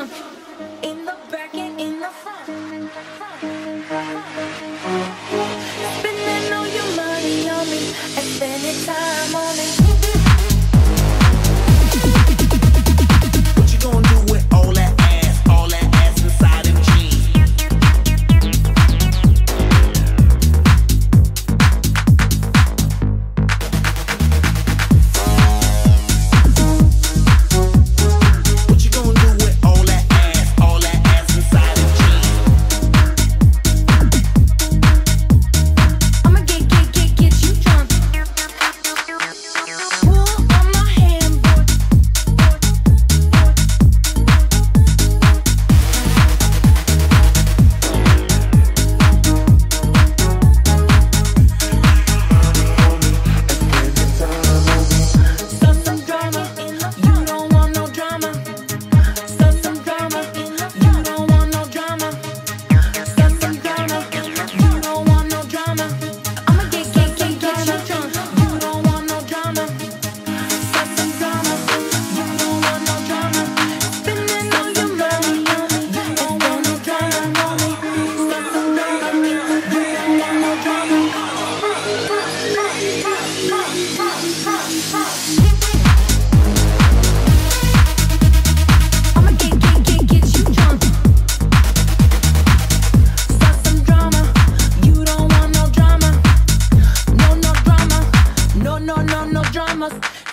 drunk. In the back and in the front. Spending all your money on me and spending time on it. What you gonna do with all that ass inside them jeans? What you gonna do with all that ass inside them jeans? I'ma get you drunk. Pull on my handboard. Start some drama. You don't want no drama. Start some drama. You don't want no drama. Start some drama. You don't want no drama. I'ma get you drunk. You don't want no drama. Start some drama. You don't want no drama. Spending all your money on me. You don't want no drama. Start some drama. You don't want no drama. I'ma get you drunk. Start some drama. You don't want no drama. No drama. No dramas.